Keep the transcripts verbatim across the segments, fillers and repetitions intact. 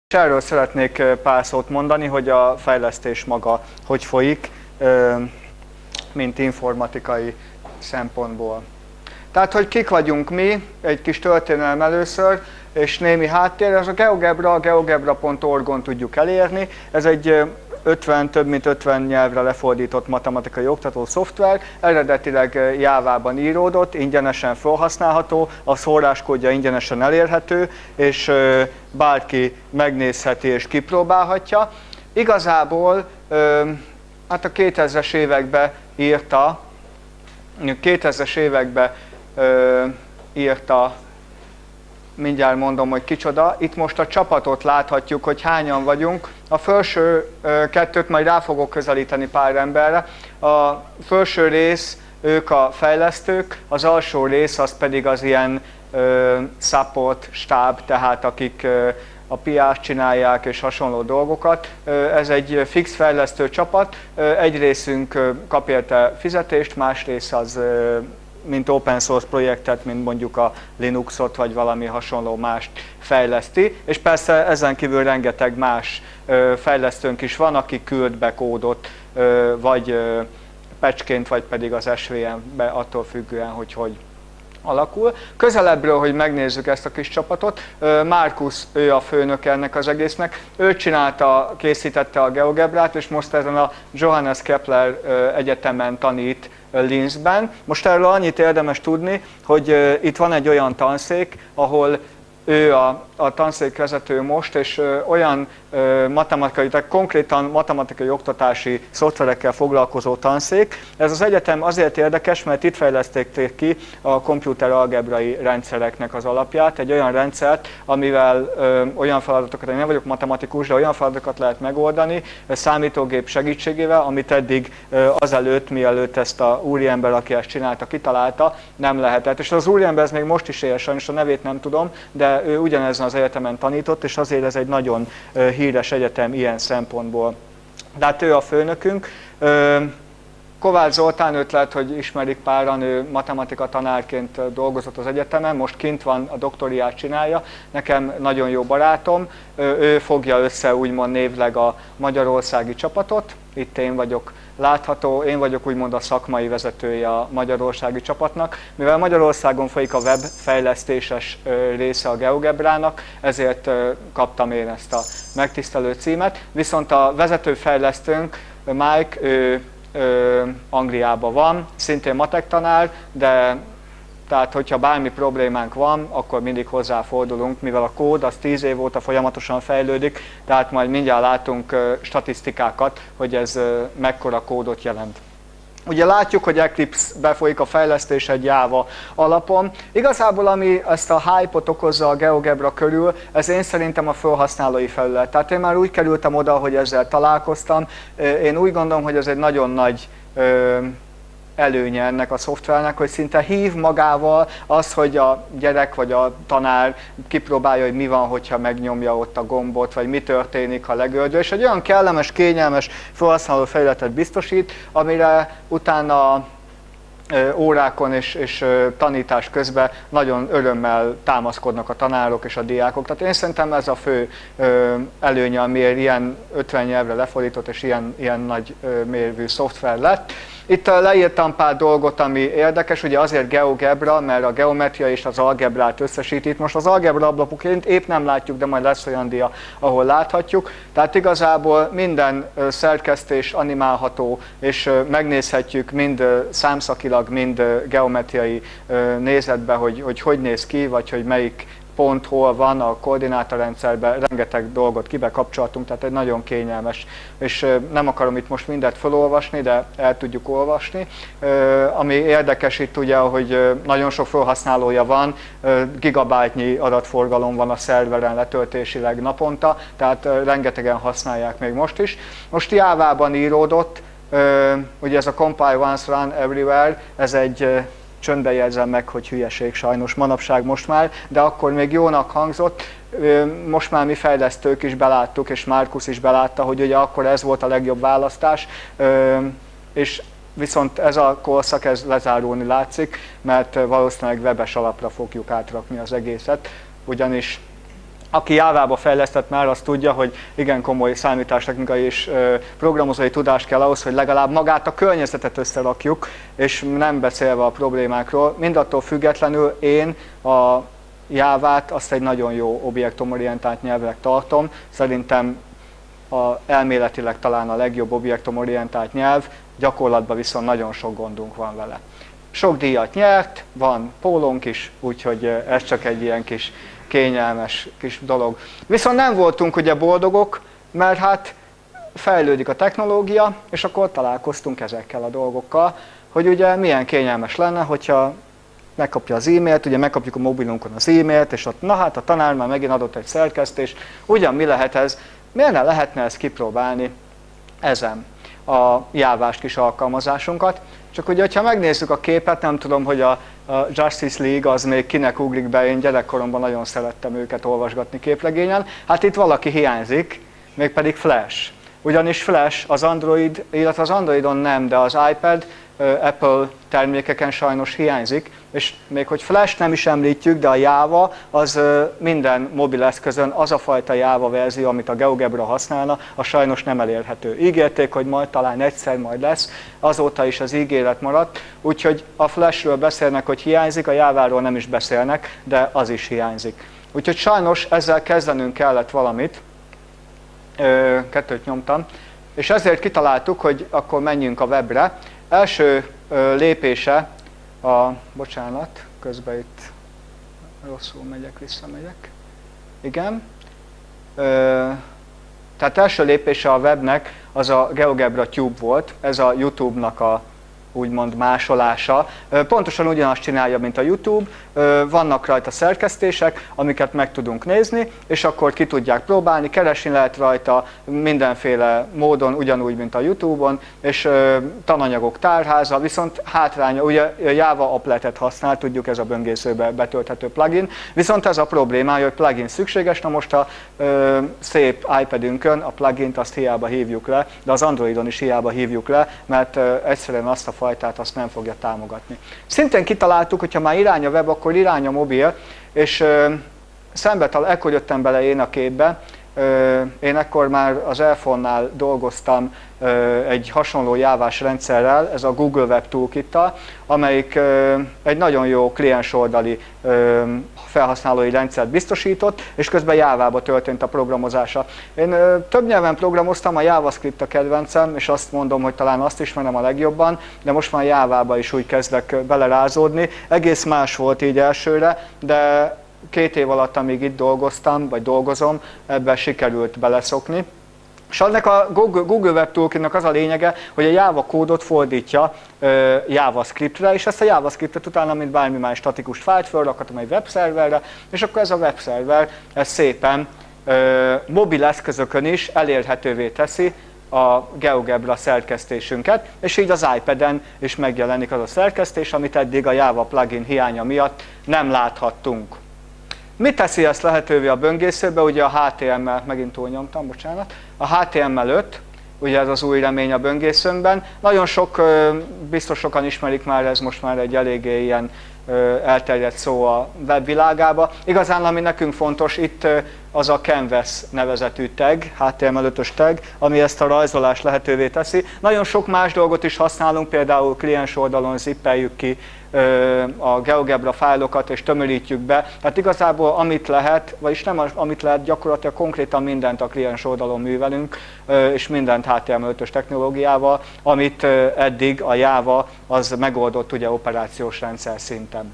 És erről szeretnék pár szót mondani, hogy a fejlesztés maga hogy folyik, mint informatikai szempontból. Tehát, hogy kik vagyunk mi, egy kis történelem először, és némi háttér, ez a GeoGebra, a geogebra pont org-on tudjuk elérni. Ez egy ötven, több mint ötven nyelvre lefordított matematikai oktató szoftver, eredetileg Jávában íródott, ingyenesen felhasználható, a forráskódja ingyenesen elérhető, és bárki megnézheti és kipróbálhatja. Igazából hát a kétezres években írta, kétezres években írta, mindjárt mondom, hogy kicsoda. Itt most a csapatot láthatjuk, hogy hányan vagyunk. A felső kettőt majd rá fogok közelíteni pár emberre. A felső rész, ők a fejlesztők, az alsó rész az pedig az ilyen ö, support stáb, tehát akik ö, a pé er-t csinálják és hasonló dolgokat. Ez egy fix fejlesztő csapat. Egy részünk kap érte fizetést, más rész az mint open source projektet, mint mondjuk a Linuxot, vagy valami hasonló mást fejleszti. És persze ezen kívül rengeteg más fejlesztőnk is van, aki küld be kódot, vagy patchként, vagy pedig az es vé em-be, attól függően, hogy hogy alakul. Közelebbről, hogy megnézzük ezt a kis csapatot, Markus, ő a főnök ennek az egésznek, ő csinálta, készítette a GeoGebrát, és most ezen a Johannes Kepler egyetemen tanít Linzben. Most erről annyit érdemes tudni, hogy itt van egy olyan tanszék, ahol ő a, a tanszékvezető most, és ö, olyan ö, matematikai, tehát konkrétan matematikai oktatási szoftverekkel foglalkozó tanszék. Ez az egyetem azért érdekes, mert itt fejlesztették ki a komputeralgebrai rendszereknek az alapját, egy olyan rendszert, amivel ö, olyan feladatokat, én nem vagyok matematikus, de olyan feladatokat lehet megoldani számítógép segítségével, amit eddig ö, azelőtt, mielőtt ezt a úriember, aki ezt csinálta, kitalálta, nem lehetett. És az úriember ez még most is él, sajnos a nevét nem tudom, de ő ugyanezen az egyetemen tanított, és azért ez egy nagyon híres egyetem ilyen szempontból. De hát ő a főnökünk. Kovács Zoltán, őt lehet, hogy ismerik páran, ő matematika tanárként dolgozott az egyetemen, most kint van, a doktoriát csinálja, nekem nagyon jó barátom, ő fogja össze úgymond névleg a magyarországi csapatot, itt én vagyok látható, én vagyok úgymond a szakmai vezetője a magyarországi csapatnak. Mivel Magyarországon folyik a webfejlesztéses része a GeoGebrának, ezért kaptam én ezt a megtisztelő címet. Viszont a vezetőfejlesztőnk, Mike, ő, ő Angliában van, szintén matek tanár, de tehát, hogyha bármi problémánk van, akkor mindig hozzáfordulunk, mivel a kód az tíz év óta folyamatosan fejlődik, tehát majd mindjárt látunk statisztikákat, hogy ez mekkora kódot jelent. Ugye látjuk, hogy Eclipse-be folyik a fejlesztés egy Java alapon. Igazából, ami ezt a hype-ot okozza a GeoGebra körül, ez én szerintem a felhasználói felület. Tehát én már úgy kerültem oda, hogy ezzel találkoztam. Én úgy gondolom, hogy ez egy nagyon nagy előnye ennek a szoftvernek, hogy szinte hív magával az, hogy a gyerek vagy a tanár kipróbálja, hogy mi van, hogyha megnyomja ott a gombot, vagy mi történik, ha legördül, és egy olyan kellemes, kényelmes felhasználó felületet biztosít, amire utána órákon és, és tanítás közben nagyon örömmel támaszkodnak a tanárok és a diákok. Tehát én szerintem ez a fő előnye, amiért ilyen ötven nyelvre lefordított és ilyen, ilyen nagy mérvű szoftver lett. Itt leírtam pár dolgot, ami érdekes, ugye azért GeoGebra, mert a geometria és az algebrát összesít. Itt most az algebra ablakként épp nem látjuk, de majd lesz olyan dia, ahol láthatjuk. Tehát igazából minden szerkesztés animálható, és megnézhetjük mind számszakilag, mind geometriai nézetbe, hogy, hogy hogy néz ki, vagy hogy melyik pont hol van a koordinátorrendszerben, rengeteg dolgot kibekapcsoltunk, tehát egy nagyon kényelmes, és nem akarom itt most mindet felolvasni, de el tudjuk olvasni. Ami érdekes itt ugye, hogy nagyon sok felhasználója van, gigabájtnyi adatforgalom van a szerveren letöltésileg naponta, tehát rengetegen használják még most is. Most Jávában íródott, ugye ez a compile once run everywhere, ez egy csöndben jegyzem meg, hogy hülyeség sajnos manapság most már, de akkor még jónak hangzott. Most már mi fejlesztők is beláttuk, és Markus is belátta, hogy ugye akkor ez volt a legjobb választás, és viszont ez a korszak ez lezárulni látszik, mert valószínűleg webes alapra fogjuk átrakni az egészet, ugyanis Aki Jávába fejlesztett már, az tudja, hogy igen komoly számítástechnikai és programozói tudás kell ahhoz, hogy legalább magát a környezetet összerakjuk, és nem beszélve a problémákról. Mindattól függetlenül én a Jávát azt egy nagyon jó objektumorientált nyelvnek tartom. Szerintem a, elméletileg talán a legjobb objektumorientált nyelv, gyakorlatban viszont nagyon sok gondunk van vele. Sok díjat nyert, van pólónk is, úgyhogy ez csak egy ilyen kis kényelmes kis dolog. Viszont nem voltunk ugye boldogok, mert hát fejlődik a technológia, és akkor találkoztunk ezekkel a dolgokkal, hogy ugye milyen kényelmes lenne, hogyha megkapja az e-mailt, ugye megkapjuk a mobilunkon az e-mailt, és ott na hát a tanár már megint adott egy szerkesztést, ugyan mi lehet ez, miért ne lehetne ezt kipróbálni ezen a jávás kis alkalmazásunkat. Csak ugye, ha megnézzük a képet, nem tudom, hogy a, a Justice League az még kinek ugrik be, én gyerekkoromban nagyon szerettem őket olvasgatni képregényen. Hát itt valaki hiányzik, mégpedig Flash. Ugyanis Flash az Android, illetve az Androidon nem, de az iPad, Apple termékeken sajnos hiányzik, és még hogy Flash nem is említjük, de a Java az minden mobileszközön az a fajta Java verzió, amit a GeoGebra használna, az sajnos nem elérhető. Ígérték, hogy majd talán egyszer majd lesz, azóta is az ígéret maradt, úgyhogy a Flashről beszélnek, hogy hiányzik, a Jáváról nem is beszélnek, de az is hiányzik. Úgyhogy sajnos ezzel kezdenünk kellett valamit, kettőt nyomtam, és ezért kitaláltuk, hogy akkor menjünk a webre. Első lépése a, bocsánat, közben itt rosszul megyek, visszamegyek. Igen. Tehát első lépése a webnek az a GeoGebra Tube volt, ez a YouTube-nak a úgymond másolása. Pontosan ugyanazt csinálja, mint a YouTube, vannak rajta szerkesztések, amiket meg tudunk nézni, és akkor ki tudják próbálni, keresni lehet rajta mindenféle módon, ugyanúgy, mint a YouTube-on, és tananyagok tárháza, viszont hátránya, ugye Java Appletet használ, tudjuk, ez a böngészőbe betölthető plugin, viszont ez a problémája, hogy plugin szükséges, na most a ö, szép iPadünkön a plugint azt hiába hívjuk le, de az Androidon is hiába hívjuk le, mert ö, egyszerűen azt a fajtát azt nem fogja támogatni. Szintén kitaláltuk, hogyha már irány a web, akkor irány a mobil, és ö, szembe talál, ekkor jöttem bele én a képbe, ö, én ekkor már az iPhone-nál dolgoztam ö, egy hasonló jávás rendszerrel, ez a Google Web Toolkittal, amelyik ö, egy nagyon jó kliensoldali ö, felhasználói rendszert biztosított, és közben Jávába történt a programozása. Én ö, több nyelven programoztam, a JavaScript a kedvencem, és azt mondom, hogy talán azt ismerem a legjobban, de most már Jávába is úgy kezdek belerázódni. Egész más volt így elsőre, de két év alatt, amíg itt dolgoztam, vagy dolgozom, ebben sikerült beleszokni. És ennek a Google, Google Web Toolkitnak az a lényege, hogy a Java kódot fordítja uh, JavaScriptre, és ezt a JavaScriptet utána, mint bármi más statikus fájlt, felrakhatom egy webszerverre, és akkor ez a webszerver ez szépen uh, mobil eszközökön is elérhetővé teszi a GeoGebra szerkesztésünket, és így az iPad-en is megjelenik az a szerkesztés, amit eddig a Java plugin hiánya miatt nem láthattunk. Mit teszi ezt lehetővé a böngészőbe? Ugye a há té em el, megint túlnyomtam, bocsánat, a há té em el öt, ugye ez az új remény a böngészőnkben. Nagyon sok, biztos sokan ismerik már, ez most már egy eléggé ilyen elterjedt szó a webvilágába. Igazán, ami nekünk fontos, itt az a Canvas nevezetű tag, há té em el ötös tag, ami ezt a rajzolást lehetővé teszi. Nagyon sok más dolgot is használunk, például kliens oldalon zippeljük ki a GeoGebra fájlokat és tömörítjük be. Tehát igazából amit lehet, vagyis nem amit lehet, gyakorlatilag konkrétan mindent a kliens oldalon művelünk, és mindent há té em el ötös technológiával, amit eddig a Java az megoldott ugye operációs rendszer szinten.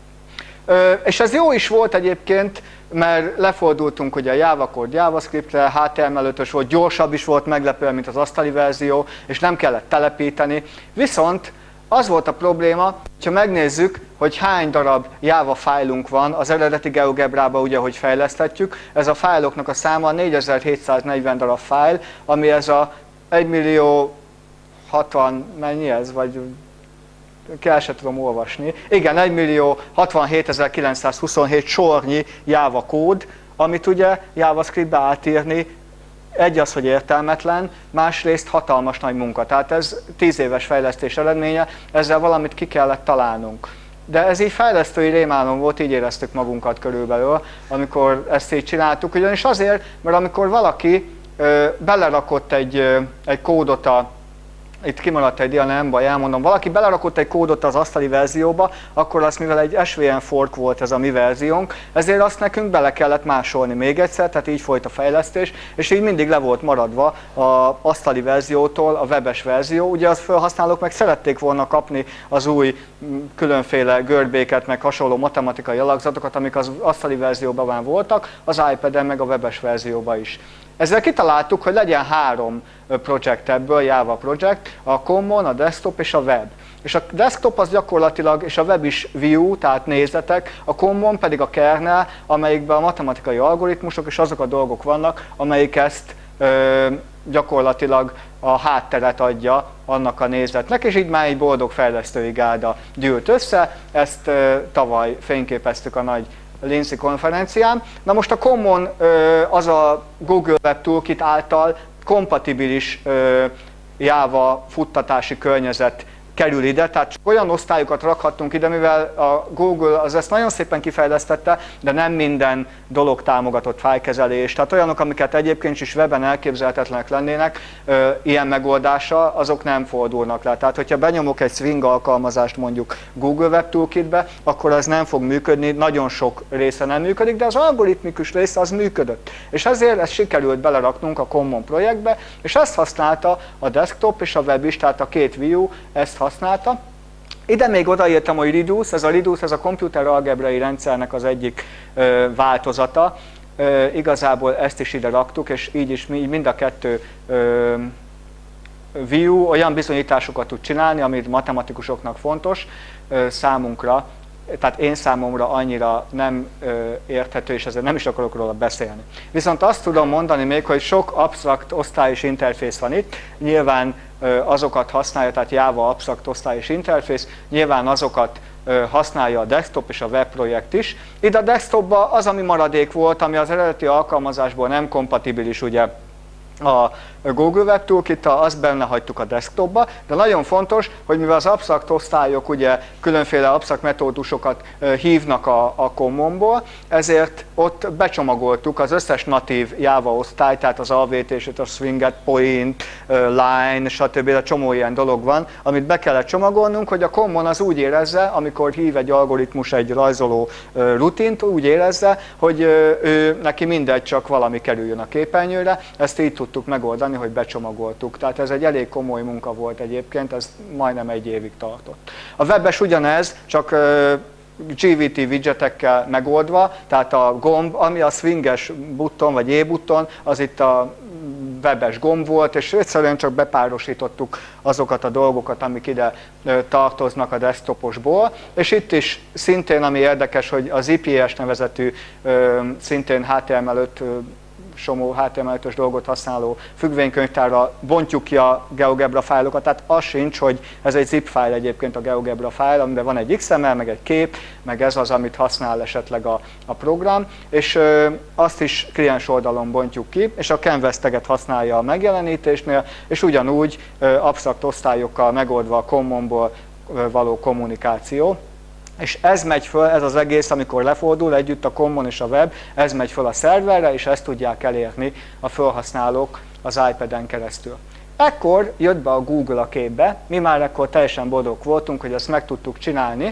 És ez jó is volt egyébként, mert lefordultunk ugye a Java kód JavaScriptre, há té em el ötös volt, gyorsabb is volt meglepően, mint az asztali verzió, és nem kellett telepíteni. Viszont az volt a probléma, ha megnézzük, hogy hány darab Java fájlunk van az eredeti GeoGebra-ba, ugye, hogy fejleszthetjük. Ez a fájloknak a száma négyezer-hétszáznegyven darab fájl, ami ez a egymillió hatvan, mennyi ez, vagy el sem tudom olvasni. Igen, egymillió hatvanhétezer-kilencszázhuszonhét sornyi Java kód, amit ugye JavaScriptbe átírni, egy az, hogy értelmetlen, másrészt hatalmas nagy munka. Tehát ez tíz éves fejlesztés eredménye, ezzel valamit ki kellett találnunk. de ez így fejlesztői rémálom volt, így éreztük magunkat körülbelül, amikor ezt így csináltuk. Ugyanis azért, mert amikor valaki ö, belerakott egy, ö, egy kódot a itt kimaradt egy dia, nem baj, elmondom. Valaki belerakott egy kódot az asztali verzióba, akkor azt, mivel egy es vé en fork volt ez a mi verziónk, ezért azt nekünk bele kellett másolni még egyszer, tehát így folyt a fejlesztés, és így mindig le volt maradva az asztali verziótól a webes verzió. Ugye az felhasználók meg szerették volna kapni az új különféle görbéket, meg hasonló matematikai alakzatokat, amik az asztali verzióban már voltak, az iPad-en meg a webes verzióban is. Ezzel kitaláltuk, hogy legyen három projekt ebből, Java projekt, a Common, a Desktop és a Web. És a Desktop az gyakorlatilag, és a Web is view, tehát nézetek, a Common pedig a kernel, amelyikben a matematikai algoritmusok és azok a dolgok vannak, amelyik ezt ö, gyakorlatilag a hátteret adja annak a nézetnek, és így már egy boldog fejlesztői gárda gyűlt össze, ezt ö, tavaly fényképeztük a nagy Lindsay konferencián. Na most a Common az a Google Web Toolkit által kompatibilis Java futtatási környezet kerül ide, tehát csak olyan osztályokat rakhattunk ide, mivel a Google az ezt nagyon szépen kifejlesztette, de nem minden dolog támogatott fájlkezelés. Tehát olyanok, amiket egyébként is weben elképzelhetetlenek lennének, ilyen megoldása, azok nem fordulnak le. Tehát, hogyha benyomok egy Swing alkalmazást mondjuk Google Web Toolkitbe, akkor az nem fog működni, nagyon sok része nem működik, de az algoritmikus része az működött. És ezért ezt sikerült beleraknunk a Common projektbe, és ezt használta a Desktop és a Web is, tehát a két view ezt használta. Ide még odaírtam, hogy Reduce, ez a Reduce, ez a komputer algebrai rendszernek az egyik ö, változata. Ö, igazából ezt is ide raktuk, és így is mind a kettő ö, view olyan bizonyításokat tud csinálni, amit matematikusoknak fontos ö, számunkra. Tehát én számomra annyira nem ö, érthető, és ezért nem is akarok róla beszélni. Viszont azt tudom mondani még, hogy sok absztrakt osztályos interfész van itt, nyilván ö, azokat használja, tehát Java absztrakt osztályos interfész, nyilván azokat ö, használja a Desktop és a Web projekt is. Itt a Desktopban az, ami maradék volt, ami az eredeti alkalmazásból nem kompatibilis, ugye, a Google Web Toolkit-tal, azt benne hagytuk a Desktopba, de nagyon fontos, hogy mivel az absztrakt osztályok ugye különféle absztrakt metódusokat hívnak a, a Commonból, ezért ott becsomagoltuk az összes natív Java osztály, tehát az á vé té-t, a Swinget, Point, Line, stb. A csomó ilyen dolog van, amit be kellett csomagolnunk, hogy a Common az úgy érezze, amikor hív egy algoritmus egy rajzoló rutint, úgy érezze, hogy ő, neki mindegy, csak valami kerüljön a képernyőre. Ezt így tudtuk megoldani, hogy becsomagoltuk. Tehát ez egy elég komoly munka volt egyébként, ez majdnem egy évig tartott. A webes ugyanez, csak gé vé té widgetekkel megoldva, tehát a gomb, ami a swinges button vagy E-button, az itt a webes gomb volt, és egyszerűen csak bepárosítottuk azokat a dolgokat, amik ide tartoznak a desktoposból. És itt is szintén, ami érdekes, hogy az i pé es nevezetű szintén há té em el öt somó há té em el ötös dolgot használó függvénykönyvtárra bontjuk ki a GeoGebra fájlokat, tehát az sincs, hogy ez egy zip fájl egyébként a GeoGebra fájl, amiben van egy iksz em el, meg egy kép, meg ez az, amit használ esetleg a, a program, és ö, azt is kliens oldalon bontjuk ki, és a canvas taget használja a megjelenítésnél, és ugyanúgy ö, absztrakt osztályokkal megoldva a Commonból ö, való kommunikáció. És ez megy föl, ez az egész, amikor lefordul együtt a Common és a Web, ez megy föl a szerverre, és ezt tudják elérni a felhasználók az iPad-en keresztül. Ekkor jött be a Google a képbe, mi már ekkor teljesen boldogok voltunk, hogy ezt meg tudtuk csinálni,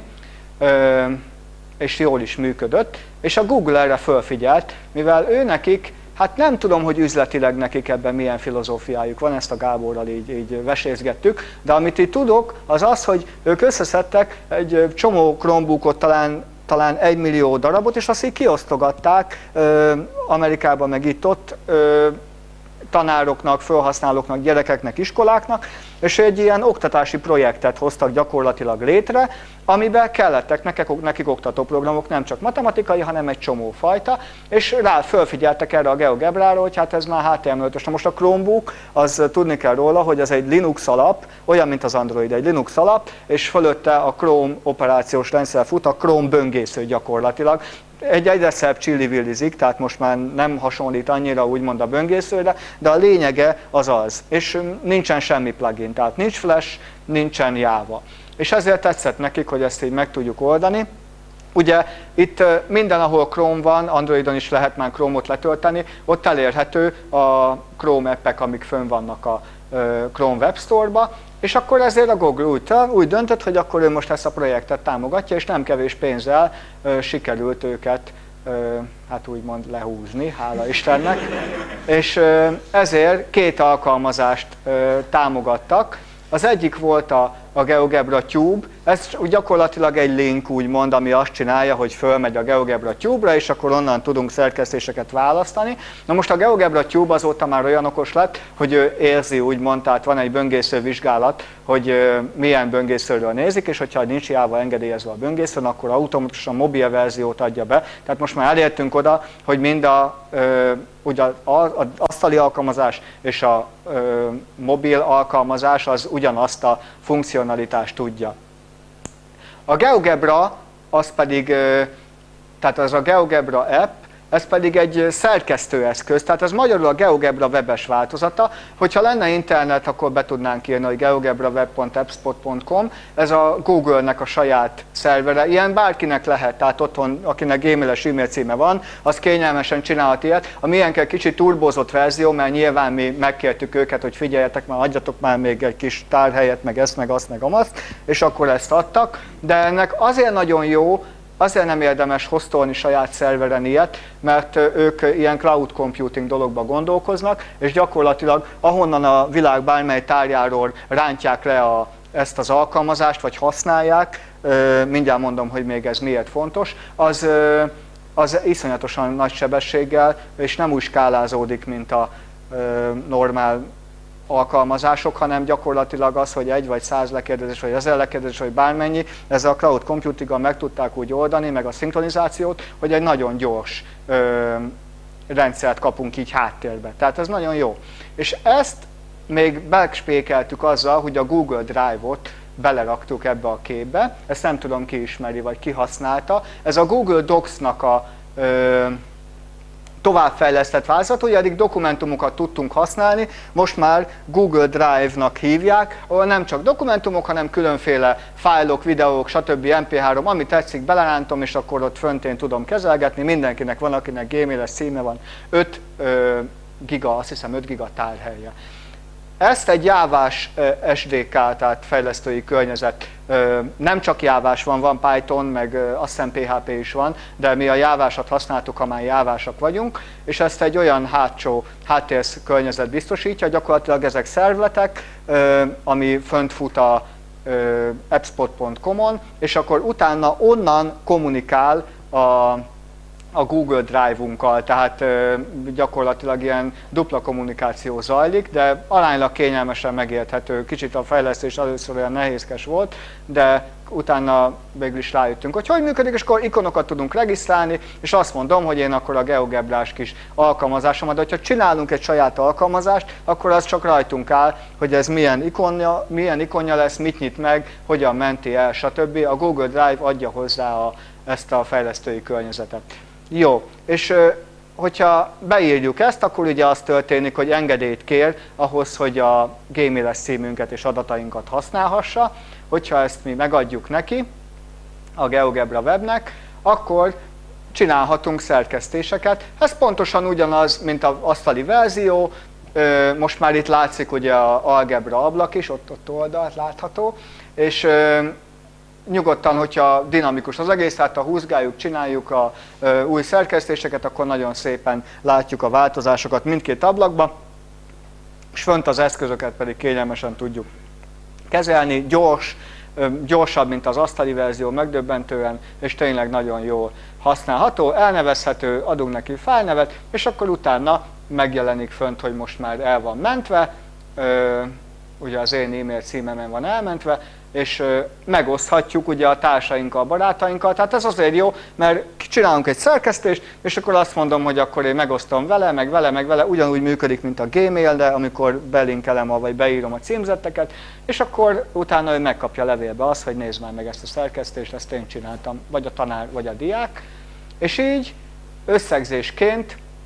és jól is működött, és a Google erre fölfigyelt, mivel ő nekik, hát nem tudom, hogy üzletileg nekik ebben milyen filozófiájuk van, ezt a Gáborral így, így vesézgettük, de amit itt tudok, az az, hogy ők összeszedtek egy csomó Chromebookot, talán, talán egy millió darabot, és azt így kiosztogatták Amerikában, meg itt ott, tanároknak, felhasználóknak, gyerekeknek, iskoláknak, és egy ilyen oktatási projektet hoztak gyakorlatilag létre, amiben kellettek nekik, nekik oktatóprogramok, nem csak matematikai, hanem egy csomó fajta, és rá fölfigyeltek erre a GeoGebrára, hogy hát ez már há té em el ötös. Na most a Chromebook, az tudni kell róla, hogy ez egy Linux alap, olyan, mint az Android, egy Linux alap, és fölötte a Chrome operációs rendszer fut, a Chrome böngésző gyakorlatilag. Egy egyre szebb csillivillizik, tehát most már nem hasonlít annyira úgymond a böngészőre, de a lényege az az, és nincsen semmi plugin, tehát nincs Flash, nincsen Java. És ezért tetszett nekik, hogy ezt így meg tudjuk oldani. Ugye itt minden, ahol Chrome van, Androidon is lehet már Chrome-ot letölteni, ott elérhető a Chrome appek, amik fönn vannak a Chrome Web Store-ba, és akkor ezért a Google úgy, úgy döntött, hogy akkor ő most ezt a projektet támogatja, és nem kevés pénzzel sikerült őket hát úgymond lehúzni, hála Istennek, és ezért két alkalmazást támogattak. Az egyik volt a, a GeoGebra Tube, ez gyakorlatilag egy link úgymond, ami azt csinálja, hogy fölmegy a GeoGebra Tube-ra, és akkor onnan tudunk szerkesztéseket választani. Na most a GeoGebra Tube azóta már olyan okos lett, hogy ő érzi úgymond, tehát van egy böngésző vizsgálat, hogy milyen böngészőről nézik, és hogyha nincs hiába engedélyezve a böngészőn, akkor automatikusan mobil verziót adja be. Tehát most már elértünk oda, hogy mind a ugye az asztali alkalmazás és a ö, mobil alkalmazás az ugyanazt a funkcionalitást tudja. A GeoGebra az pedig, ö, tehát az a GeoGebra app, ez pedig egy szerkesztőeszköz, tehát ez magyarul a GeoGebra webes változata. Hogyha lenne internet, akkor be tudnánk írni, hogy geogebraweb pont appspot pont com, ez a Google-nek a saját szervere, ilyen bárkinek lehet, tehát otthon, akinek gmailes e-mail címe van, az kényelmesen csinálhat ilyet. A miénk kicsit turbozott verzió, mert nyilván mi megkértük őket, hogy figyeljetek már, adjatok már még egy kis tárhelyet, meg ezt, meg azt, meg amazt, és akkor ezt adtak, de ennek azért nagyon jó, azért nem érdemes hostolni saját szerveren ilyet, mert ők ilyen cloud computing dologba gondolkoznak, és gyakorlatilag ahonnan a világ bármely tárjáról rántják le a, ezt az alkalmazást, vagy használják, mindjárt mondom, hogy még ez miért fontos, az, az iszonyatosan nagy sebességgel, és nem úgy skálázódik, mint a normál alkalmazások, hanem gyakorlatilag az, hogy egy vagy száz lekérdezés, vagy ezer lekérdezés, vagy bármennyi, ezzel a cloud computinggal meg tudták úgy oldani, meg a szinkronizációt, hogy egy nagyon gyors ö, rendszert kapunk így háttérbe. Tehát ez nagyon jó. És ezt még megspékeltük azzal, hogy a Google Drive-ot beleraktuk ebbe a képbe, ezt nem tudom ki ismeri, vagy ki használta. Ez a Google Docs-nak a ö, továbbfejlesztett változat, ugye eddig dokumentumokat tudtunk használni, most már Google Drive-nak hívják, ahol nem csak dokumentumok, hanem különféle fájlok, videók, stb. em pé három, ami tetszik, belerántom, és akkor ott föntén tudom kezelgetni, mindenkinek van, akinek gmailes címe van, öt ö, giga, azt hiszem öt giga tárhelye. Ezt egy jávás es dé ká, tehát fejlesztői környezet, nem csak jávás van, van Python, meg azt hiszem pé há pé is van, de mi a jávásat használtuk, ha már jávásak vagyunk, és ezt egy olyan hátsó háttér környezet biztosítja, gyakorlatilag ezek szervletek, ami fönt fut a appspot pont com-on, és akkor utána onnan kommunikál a a Google Drive-unkkal, tehát ö, gyakorlatilag ilyen dupla kommunikáció zajlik, de aránylag kényelmesen megérthető. Kicsit a fejlesztés először olyan nehézkes volt, de utána végül is rájöttünk, hogy hogy működik, és akkor ikonokat tudunk regisztrálni, és azt mondom, hogy én akkor a GeoGebrás kis alkalmazásomat, de hogyha csinálunk egy saját alkalmazást, akkor az csak rajtunk áll, hogy ez milyen ikonja, milyen ikonja lesz, mit nyit meg, hogyan menti el, stb. A Google Drive adja hozzá a, ezt a fejlesztői környezetet. Jó, és hogyha beírjuk ezt, akkor ugye az történik, hogy engedélyt kér ahhoz, hogy a gmailes címünket és adatainkat használhassa. Hogyha ezt mi megadjuk neki, a GeoGebra webnek, akkor csinálhatunk szerkesztéseket. Ez pontosan ugyanaz, mint az asztali verzió. Most már itt látszik ugye az algebra ablak is, ott, ott oldalt látható. És nyugodtan, hogyha dinamikus az egész, tehát ha húzgáljuk, csináljuk a ö, új szerkesztéseket, akkor nagyon szépen látjuk a változásokat mindkét ablakba, és fönt az eszközöket pedig kényelmesen tudjuk kezelni, gyors, ö, gyorsabb, mint az asztali verzió, megdöbbentően, és tényleg nagyon jól használható, elnevezhető, adunk neki fájlnevet, és akkor utána megjelenik fönt, hogy most már el van mentve, ö, ugye az én e-mail címemen van elmentve, és megoszthatjuk ugye a társainkkal, a barátainkkal. Tehát ez azért jó, mert csinálunk egy szerkesztést, és akkor azt mondom, hogy akkor én megosztom vele, meg vele, meg vele, ugyanúgy működik, mint a Gmail, de amikor belinkelem, vagy beírom a címzetteket, és akkor utána ő megkapja levélbe azt, hogy nézd már meg ezt a szerkesztést, ezt én csináltam, vagy a tanár, vagy a diák. És így összegzésként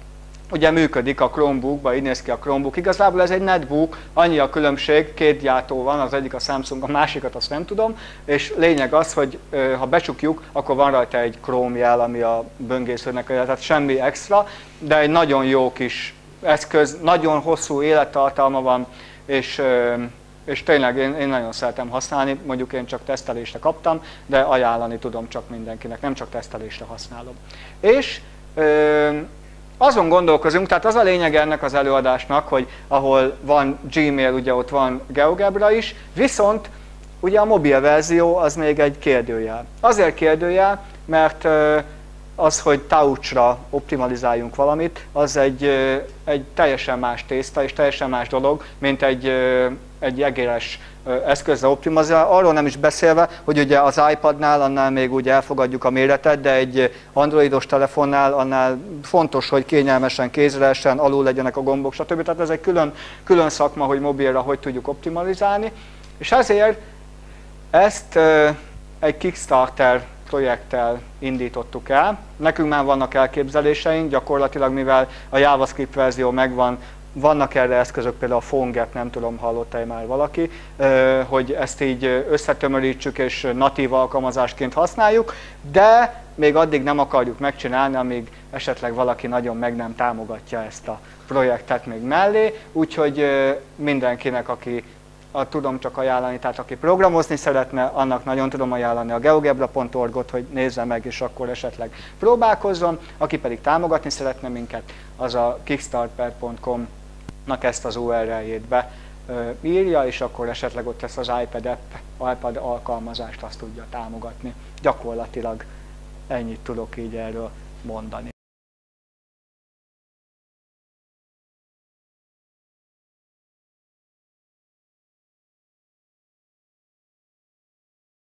ugye működik a Chromebookban, így néz ki a Chromebook. Igazából ez egy netbook, annyi a különbség, két gyártó van, az egyik a Samsung, a másikat azt nem tudom, és lényeg az, hogy ha becsukjuk, akkor van rajta egy Chrome jel, ami a böngészőnek, tehát semmi extra, de egy nagyon jó kis eszköz, nagyon hosszú élettartalma van, és, és tényleg én, én nagyon szeretem használni, mondjuk én csak tesztelésre kaptam, de ajánlani tudom csak mindenkinek, nem csak tesztelésre használom. És azon gondolkozunk, tehát az a lényeg ennek az előadásnak, hogy ahol van Gmail, ugye ott van GeoGebra is, viszont ugye a mobil verzió az még egy kérdőjel. Azért kérdőjel, mert az, hogy touchra optimalizáljunk valamit, az egy, egy teljesen más tészta és teljesen más dolog, mint egy, egy egéres eszközre optimalizálni. Arról nem is beszélve, hogy ugye az iPadnál annál még úgy elfogadjuk a méretet, de egy androidos telefonnál annál fontos, hogy kényelmesen kézre essen, alul legyenek a gombok, stb. Tehát ez egy külön, külön szakma, hogy mobilra hogy tudjuk optimalizálni. És ezért ezt egy Kickstarter projekttel indítottuk el. Nekünk már vannak elképzeléseink, gyakorlatilag mivel a JavaScript verzió megvan, vannak erre eszközök, például a PhoneGap, nem tudom, hallotta-e már valaki, hogy ezt így összetömörítsük és natív alkalmazásként használjuk, de még addig nem akarjuk megcsinálni, amíg esetleg valaki nagyon meg nem támogatja ezt a projektet még mellé, úgyhogy mindenkinek, aki a, tudom csak ajánlani, tehát aki programozni szeretne, annak nagyon tudom ajánlani a geogebra pont org-ot, hogy nézze meg, és akkor esetleg próbálkozzon. Aki pedig támogatni szeretne minket, az a kickstarter pont com-nak ezt az u er el-jét be írja, és akkor esetleg ott lesz az iPad app, iPad alkalmazást, azt tudja támogatni. Gyakorlatilag ennyit tudok így erről mondani.